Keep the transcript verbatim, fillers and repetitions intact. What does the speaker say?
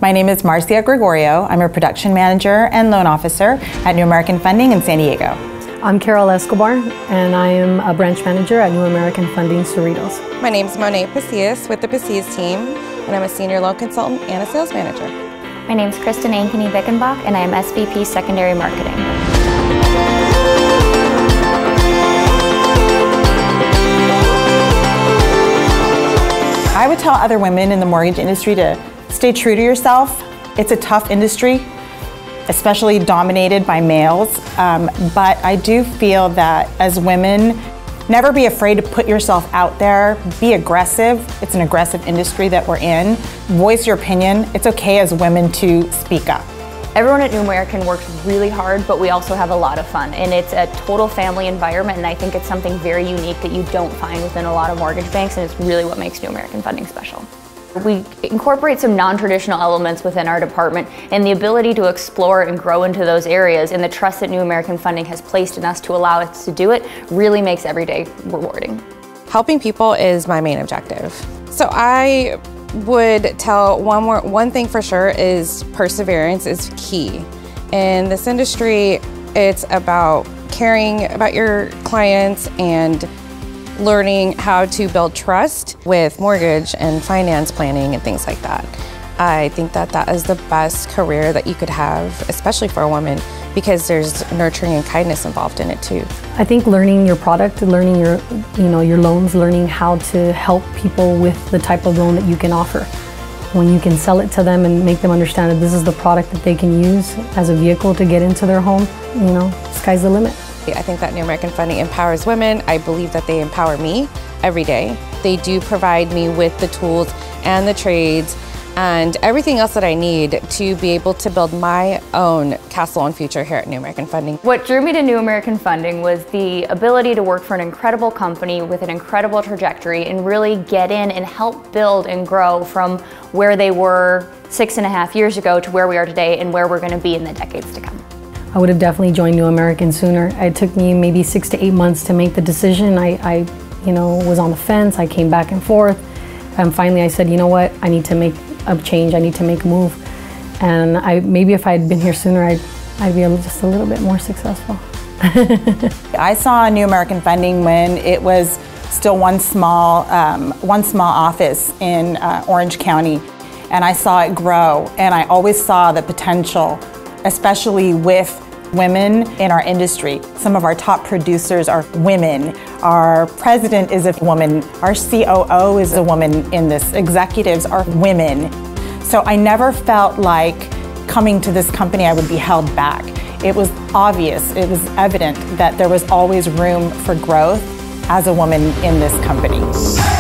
My name is Marcia Gregorio. I'm a production manager and loan officer at New American Funding in San Diego. I'm Carol Escobar, and I am a branch manager at New American Funding Cerritos. My name is Monet Pasillas with the Pasillas team, and I'm a senior loan consultant and a sales manager. My name is Kristen Ankeny Vickenbach, and I am S V P Secondary Marketing. I would tell other women in the mortgage industry to stay true to yourself. It's a tough industry, especially dominated by males, um, but I do feel that as women, never be afraid to put yourself out there, be aggressive. It's an aggressive industry that we're in. Voice your opinion. It's okay as women to speak up. Everyone at New American works really hard, but we also have a lot of fun, and it's a total family environment, and I think it's something very unique that you don't find within a lot of mortgage banks, and it's really what makes New American Funding special. We incorporate some non-traditional elements within our department, and the ability to explore and grow into those areas, and the trust that New American Funding has placed in us to allow us to do it really makes every day rewarding. Helping people is my main objective. So I would tell one more, one thing for sure is perseverance is key. In this industry, it's about caring about your clients and learning how to build trust with mortgage and finance planning and things like that. I think that that is the best career that you could have, especially for a woman, because there's nurturing and kindness involved in it too. I think learning your product, learning your, you know, your loans, learning how to help people with the type of loan that you can offer. When you can sell it to them and make them understand that this is the product that they can use as a vehicle to get into their home, you know, sky's the limit. I think that New American Funding empowers women. I believe that they empower me every day. They do provide me with the tools and the trades and everything else that I need to be able to build my own castle and future here at New American Funding. What drew me to New American Funding was the ability to work for an incredible company with an incredible trajectory and really get in and help build and grow from where they were six and a half years ago to where we are today and where we're going to be in the decades to come. I would have definitely joined New American sooner. It took me maybe six to eight months to make the decision. I, I you know, was on the fence. I came back and forth. And finally I said, you know what, I need to make a change. I need to make a move. And I, maybe if I had been here sooner, I'd, I'd be able just a little bit more successful. I saw New American Funding when it was still one small, um, one small office in uh, Orange County. And I saw it grow. And I always saw the potential, especially with women in our industry. Some of our top producers are women. Our president is a woman. Our C O O is a woman in this. Executives are women. So I never felt like coming to this company I would be held back. It was obvious, it was evident that there was always room for growth as a woman in this company.